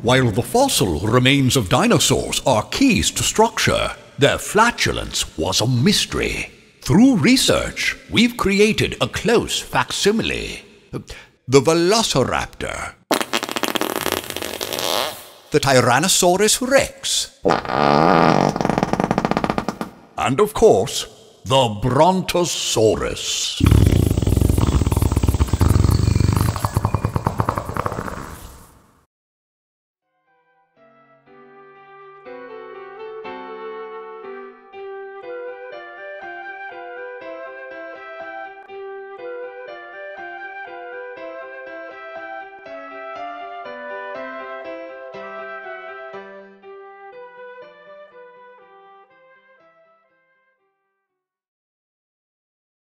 While the fossil remains of dinosaurs are keys to structure, their flatulence was a mystery. Through research, we've created a close facsimile. The Velociraptor. The Tyrannosaurus Rex. And of course, the Brontosaurus.